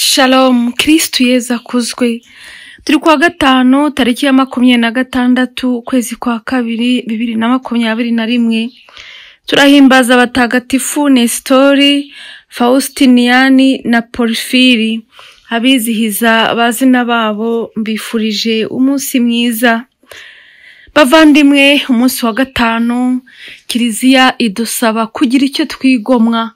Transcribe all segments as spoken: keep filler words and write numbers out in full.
Shalom, Kristu Yezu akuzwe. Turi kwa gatanu tariki ya makumyabiri na gatandatu ukwezi kwa kabiri bibiri na makumyabiri na rimwe. Turahimbaza abatagatifu Nestori, Faustiniyani na Porfiri. Abizihiza abazina babo mbifurije umunsi mwiza. Bavandimwe, umunsi wa gatanu Kiliziya idusaba kugira icyo twigomwa,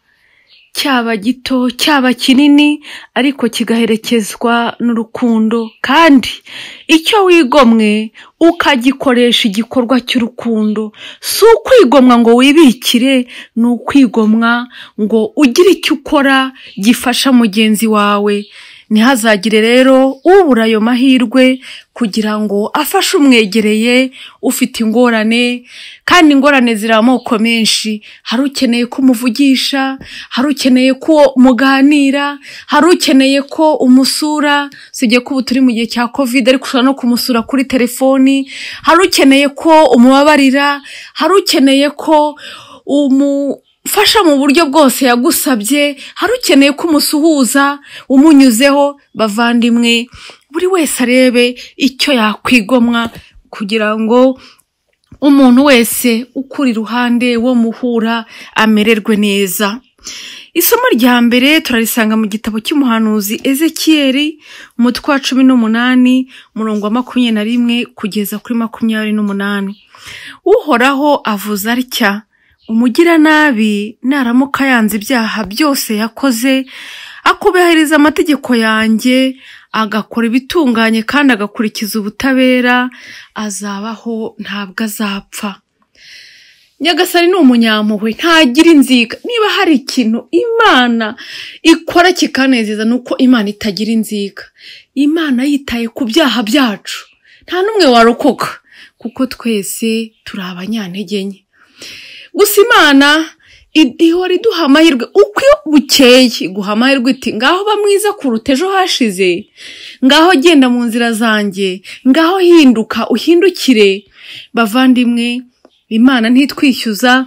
cyaba gito cyaba kinini, ariko kigaherekezwa n'urukundo. Kandi icyo wigomwe ukagikoresha igikorwa cy'urukundo, si ukwigomwa ngo wibikire, ni ukwigomwa ngo ugire icyo ukora gifasha mugenzi wawe. Ntihazagire rero ubura ayo mahirwe kugira ngo afashe umwegereye ufite ingorane. Kandi ingorane ziri amoko menshi. Hari ukeneye ko umuvugisha, hari ukeneye ko muganira, hari ukeneye ko umusura, sibye ko ubu turi mu gihe cya covid ariko ushobora no kumusura kuri telefoni. Hari ukeneye ko umubabarira, hari ukeneye ko umu fasha mu buryo bwose yagusabye, hari ukeneye ko umusuhuza umunyuzeho. Bavandimwe, buri wese arebe icyo yakwigomwa kugira ngo umuntu wese ukuri iruhande wo muhura amererwe neza. Isomo rya mbere turarisanga mu gitabo cy'umuhanuzi Ezekiyeli, umutwe wa cumi n'umunani, umurongo wa makumyabiri na rimwe kugeza kuri makumyabiri n'umunani. Uhoraho avuze atya: umugiranabi naramuka yanze ibyaha byose yakoze, akubahiriza amategeko yanjye, agakora ibitunganye kandi agakurikiza ubutabera, azabaho ntabwo azapfa. Nyagasani ni umunyampuhwe, ntagira inzika. Niba hari ikintu Imana ikora kikanezeza, nuko Imana itagira inzika. Imana yitaye ku byaha byacu, nta n'umwe warokoka, kuko twese turi abanyantege nke. Gusa Imana ihora iduha amahirwe uko bukeye, iguha amahirwe iti ngaho ba mwiza kuruta ejo hashize, ngaho genda mu nzira zanjye, ngaho hinduka uhindukire. Bavandimwe, Imana ntitwishyuza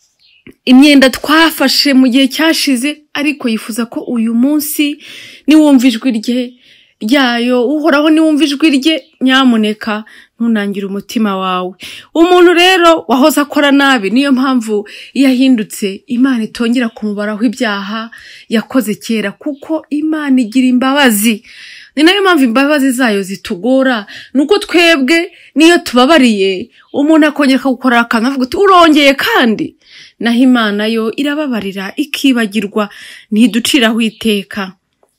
imyenda twafashe mu gihe cyashize, ariko yifuza ko uyu munsi niwumva ijwi rye ryayo, Uhoraho niwumva ijwi rye, nyamuneka ntunangire umutima wawe. Umuntu rero wahoze akora nabi, niyo mpamvu yahindutse, Imana itongera kumubaraho ibyaha yakoze kera, kuko Imana igira imbabazi. Ni nayo mpamvu imbabazi zayo zitugora. Nuko twebwe niyo tubabariye, umuntu akongera akagukora akantu avuga uti urongeye kandi. Naho Imana yo irababarira ikibagirwa, ntiduciraho iteka.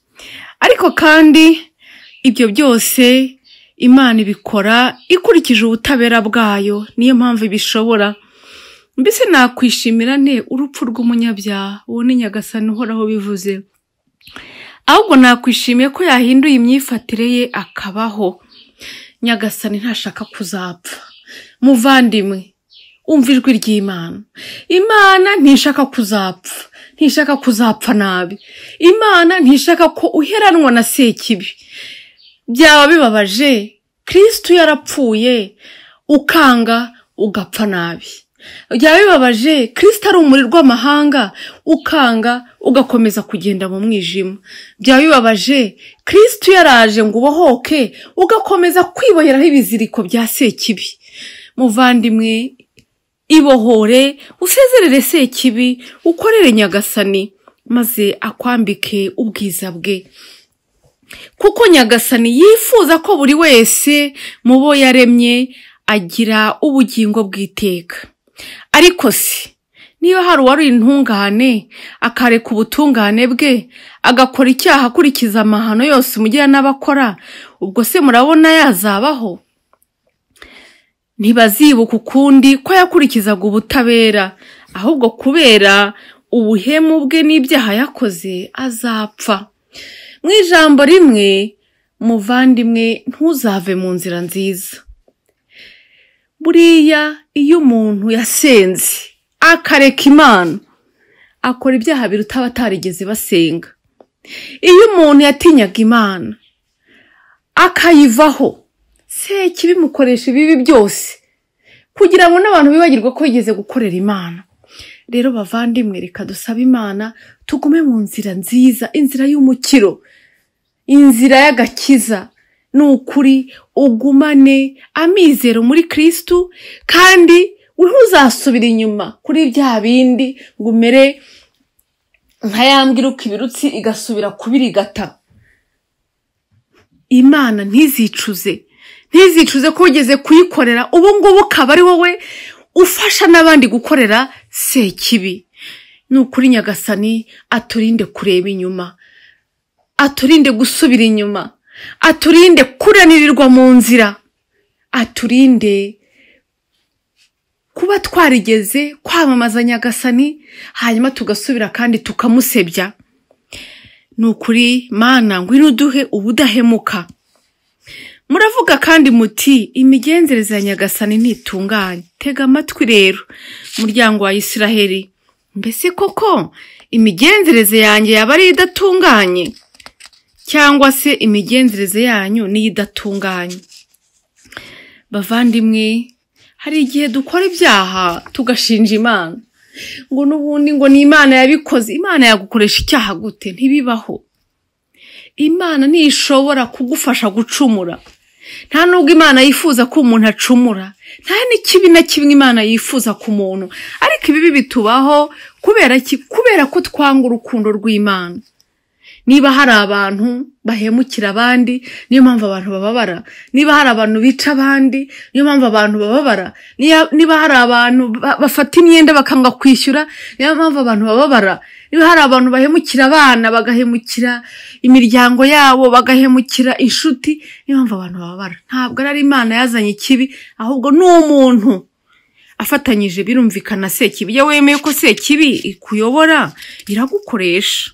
Ariko kandi ibyo byose Imana ibikora ikurikije ubutabera bwayo, niyo mpamvu ibishobora. Mbese nakwishimira nte urupfu rw'umunyabyaha? Uwo ni Nyagasani Uhoraho bivuze. Ahubwo nakwishimiye ko yahinduye imyifatire ye akabaho. Nyagasani ntashaka kuzapfa. Muvandimwe, umva ijwi ry'Imana. Imana ntishaka kuzapfa, ntishaka kuzapfa nabi. Imana ntishaka ko uheranwa na sekibi. Byaba bibabaje Kristu yarapfuye ukanga ugapfa nabi. Byaba bibabaje Kristu ari umuriro w'amahanga ukanga ugakomeza kugenda mu mwijima. Byaba bibabaje Kristu yaraje ngo ubohoke ugakomeza kwiboheraho ibiziriko bya sekibi. Muvandimwe, ibohore, usezerere sekibi, ukorere Nyagasani, maze akwambike ubwiza bwe. Kuko Nyagasani yifuza ko buri wese mu bo yaremye agira ubugingo bw'iteka. Ariko se, niba hari uwari intungane akareka ubutungane bwe, agakora icyaha akurikiza amahano yose umugira n'abakora, ubwo se murabona yazabaho? Ntibazibuka ukundi ko yakurikizaga ubutabera, ahubwo kubera ubuhemu bwe n'ibyaha yakoze azapfa. Mu ijambo rimwe, muvandimwe, ntuzave mu nzira nziza. Buriya iyo umuntu yasenze akareka Imana, akora ibyaha biruta abatarigeze basenga. Iyo umuntu yatinyaga Imana akayivaho, sekibi mukoresha ibibi byose kugira ngo n'abantu bibagirwe ko yigeze gukorera Imana. Rero bavandimwe, reka dusabe Imana tugume mu nzira nziza, inzira y'umukiro. inzira y'agakiza ni ukuri ugumane amizero muri Kristo, kandi ntuzasubira inyuma kuri bya bindi ngo umere nka yambwira uko ibirutsi igasubira kubirigata. Imana ntizicuze ntizicuze ko ugeze kuyikorera, ubu ngubu ukaba ari wowe ufasha n'abandi gukorera sekibi. Ni ukuri Nyagasani aturinde kureba inyuma, aturinde gusubira inyuma, aturinde kuranirirwa mu nzira, aturinde kuba twarigeze kwamamaza Nyagasani hanyuma tugasubira kandi tukamusebya. Ni ukuri Mana ngwino uduhe ubudahemuka. Muravuga kandi muti imigenzereze ya Nyagasani ntitunganye. Tega amatwi rero muryango wa Isiraheli, mbese koko imigenzereze yanjye yaba ari idatunganye, cyangwa se imigenzereze yanyu ni idatunganye? Bavandimwe, hari igihe dukora ibyaha tugashinja Imana ngo n'ubundi ngo ni Imana yabikoze. Imana yagukoresha icyaha gute? Ntibibaho. Imana ntishobora kugufasha gucumura, nta nubwo Imana yifuza ko umuntu acumura, nta n'ikibi na kimwe Imana yifuza ku muntu. Ariko ibi bitubaho kubera ki? Kubera ko twanga urukundo rw'Imana. Niba hari abantu bahemukira abandi, niyo mpamvu abantu bababara. Niba hari abantu bica abandi, niyo mpamvu abantu bababara. Niba hari abantu bafata imyenda bakanga kwishyura, niyo mpamvu abantu bababara. Niba hari abantu bahemukira abana, bagahemukira imiryango yabo, bagahemukira inshuti, niyo mpamvu abantu bababara. Ntabwo ari Imana yazanye ikibi, ahubwo ni umuntu afatanyije. Birumvikana sekibi, iyo wemeye ko sekibi ikuyobora iragukoresha.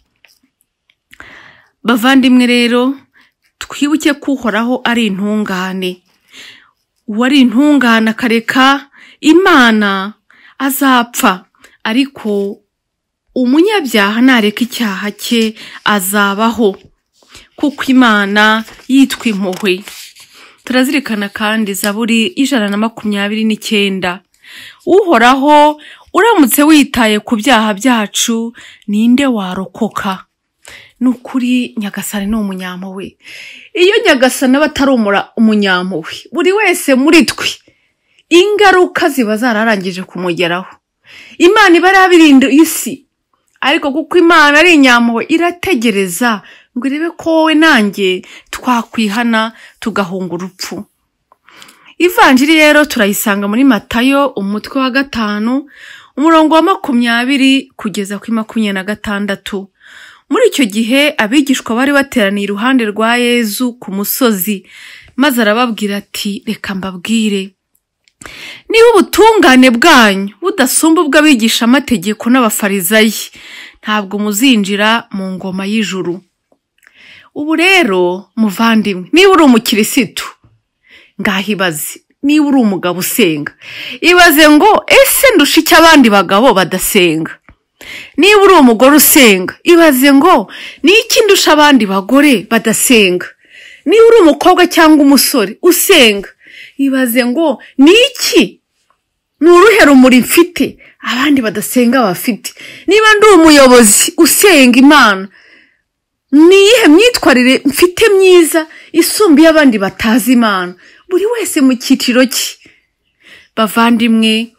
Bavandimwe rero, twibuke ko Uhoraho ari intungane. Uwari intungane akareka Imana azapfa, ariko umunyabyaha nareka icyaha cye azabaho, kuko Imana yitwa impuhwe. Turazirikana kandi Zaburi ijana na makumyabiri n'icyenda. Uhoraho, uramutse witaye ku byaha byacu, ninde warokoka? Nukuri Nyagasani ni umunyampuhwe. Iyo Nyagasani aba atari umunyampuhwe, buri wese muri twe ingaruka ziba zararangije kumugeraho. Imana iba yarabirinda isi, ariko kuko Imana ari inyampuhwe irategereza ngo irebe ko wowe nanjye twakwihana tugahunga urupfu. Ivanjiri rero turayisanga muri Matayo umutwe wa gatanu umurongo wa makumyabiri kugeza kuri makumyabiri na gatandatu. Muri icyo gihe abigishwa bari bateraniye iruhande rwa Yezu ku musozi, maze arababwira ati, reka mbabwire, niba ubutungane bwanyu budasumba ubw'abigisha amategeko n'abafarizayi, ntabwo muzinjira mu ngoma y'ijuru. Ubu rero muvandimwe, niba uri umukirisitu ngaho ibaze, niba uri umugabo usenga ibaze ngo ese ndusha iki abandi bagabo badasenga? Niba uri umugore usenga ibaze ngo ni iki ndusha abandi bagore badasenga? Niba uri umukobwa cyangwa umusore usenga ibaze ngo ni iki, ni uruhe rumuri mfite abandi badasenga bafite? Niba ndi umuyobozi usenga Imana, ni iyihe myitwarire mfite myiza isumba y'abandi batazi Imana? Buri wese mu cyiciro cye. Bavandimwe,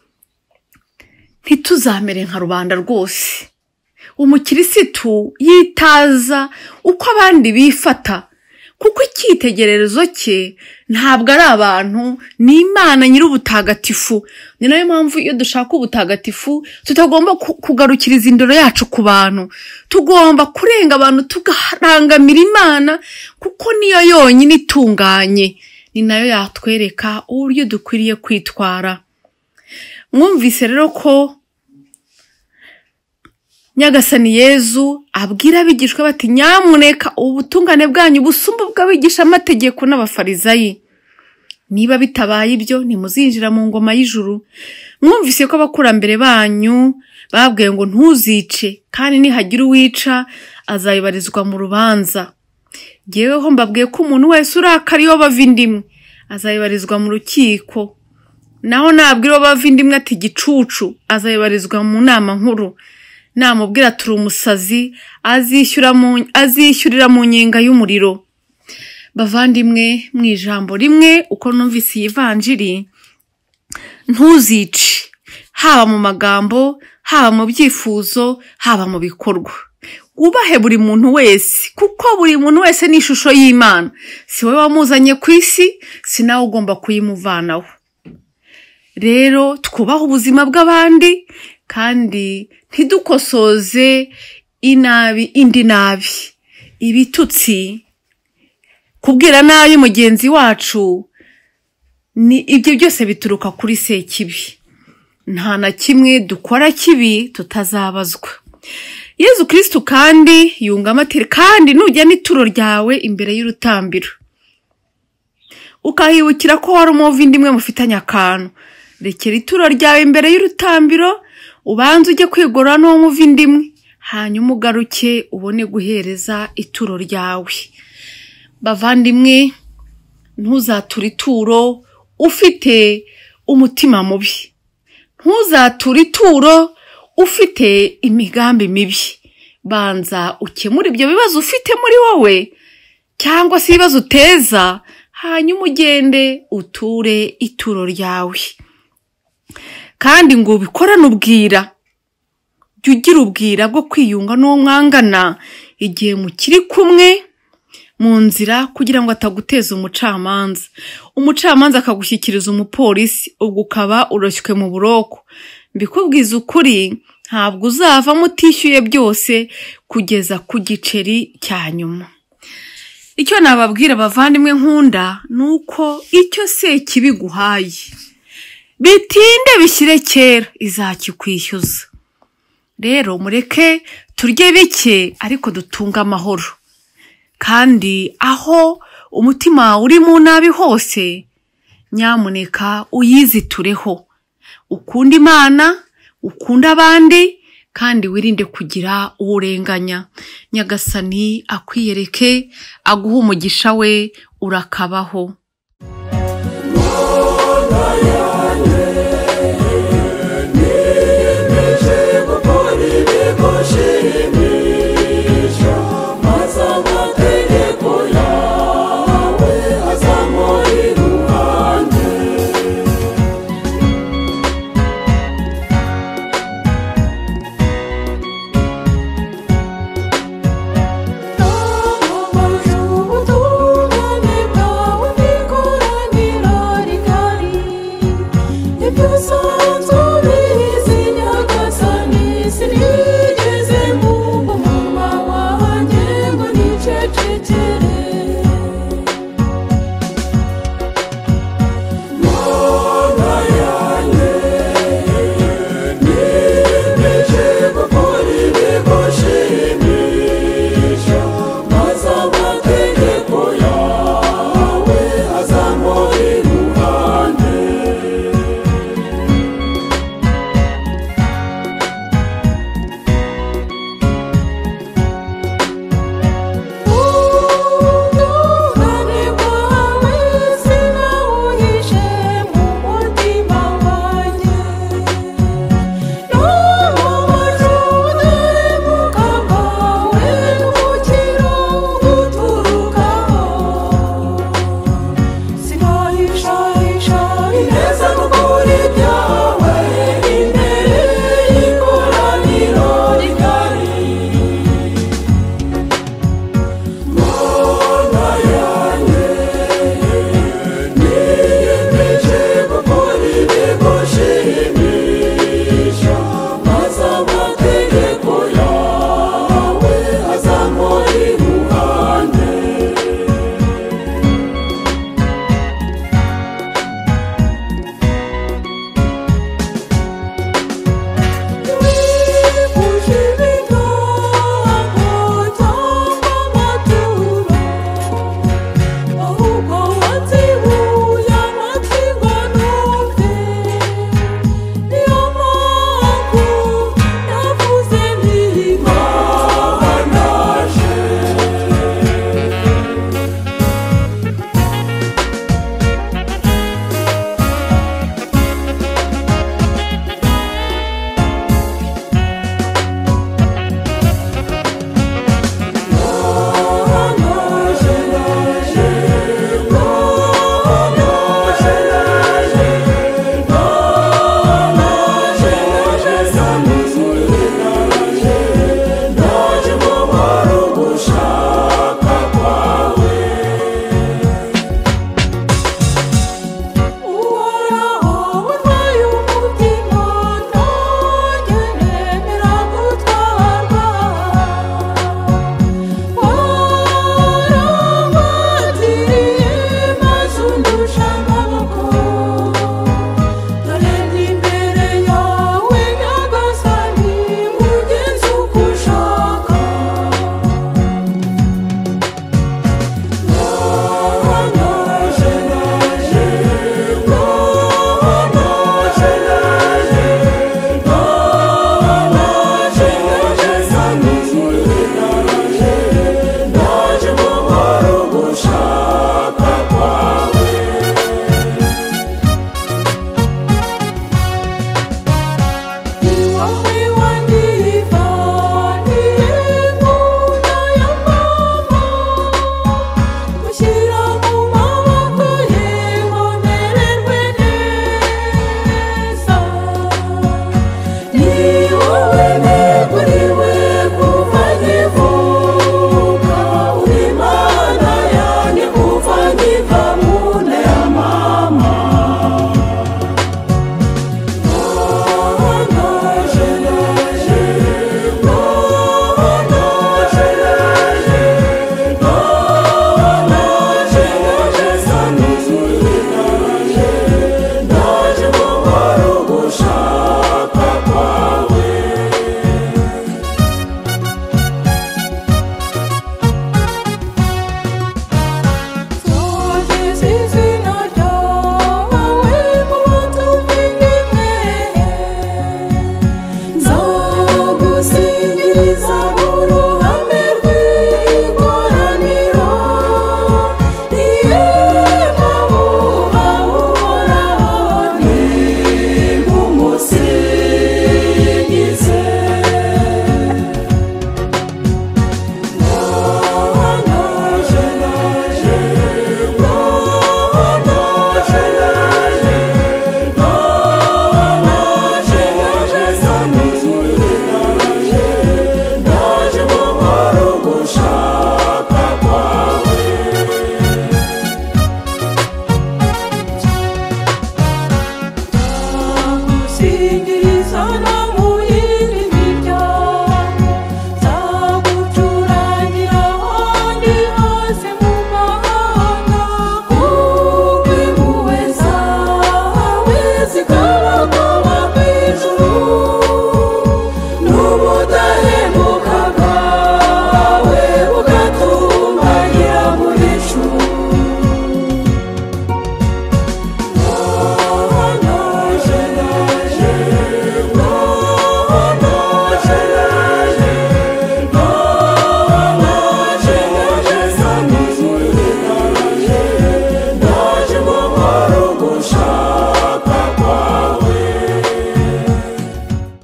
ntituzamere nka rubanda rwose. Umukirisitu yitaza uko abandi bifata, kuko icyitegererezo cye ntabwo ari abantu, ni Imana nyir'ubutagatifu. Ni nayo mpamvu iyo dushaka ubutagatifu tutagomba kugarukiriza indoro yacu ku bantu, tugomba kurenga abantu tugarangamira Imana, kuko niyo yonyine itunganye, ni nayo yatwereka uburyo dukwiriye kwitwara. Mwumvise rero ko Nyagasani Yezu abwira abigishwa bati, nyamuneka ubutungane bwanyu busumba ubw'abigisha amategeko n'abafarizayi. Niba bitabaye ibyo, ntimuzinjira mu ngoma y'ijuru. Mwumvise ko abakurambere banyu babwiye ngo ntuzice, kandi nihagira uwica azayibarizwa mu rubanza. Jyeweho mbabwiye ko umuntu wese urakara iyo bava indimwe azayibarizwa mu rukiko, naho nabwira bava indimwe ati gicucu azayibarizwa mu nama nkuru. namubwira turi umusazi azishyura mu azishyurira mu nyenga y'umuriro. Bavandimwe, mu ijambo rimwe uko numvise iyi vanjiri, ntuzice, haba mu magambo, haba mu byifuzo, haba mu bikorwa. Ubahe buri muntu wese, kuko buri muntu wese ni ishusho y'Imana. Si wowe wamuzanye ku isi, si nawe ugomba kuyimuvanaho. Rero twubahe ubuzima bw'abandi kandi ntidukosoze inabi indi nabi, ibitutsi, kubwira nabi mugenzi wacu, ni ibyo byose bituruka kuri Sekibi. Nta na kimwe dukora kibi tutazabazwa. Yezu Kristo kandi yungamo ati kandi nujya n'ituro ryawe imbere y'urutambiro, ukahibukira ko wari umuvindimwe mufitanye akantu, rekera ituro ryawe imbere y'urutambiro, ubanze ujye kwigorora n'uwo muvindimwe, hanyuma ugaruke ubone guhereza ituro ryawe. Bavandimwe, ntuzature ituro ufite umutima mubi, ntuzature ituro ufite imigambi mibi. Banza ukemura ibyo bibazo ufite muri wowe cyangwa se ibibazo uteza, hanyuma ugende uture ituro ryawe. Kandi ngo ubikorane ubwira, jya ugira ubwira bwo kwiyunga n'uwo mwangana igihe mukiri kumwe mu nzira, kugira ngo ataguteza umucamanza, umucamanza akagushyikiriza umupolisi, ubwo ukaba uroshywe mu buroko. Mbikubwiza ukuri, ntabwo uzava mutishyuye byose kugeza ku giceri cya nyuma. Icyo nababwira bavandimwe nkunda, nuko icyo Sekibi guhaye bitinde bishyire kera izakikwishyuza. Rero mureke turye bike ariko dutunga amahoro. Kandi aho umutima uri mu nabi hose, nyamuneka uyizitureho. Ukunda Imana, ukunda abandi, kandi wirinde kugira uwurenganya. Nyagasani akwiyereke, aguhe umugisha we, urakabaho. Niyemeje gukora ibigushimisha.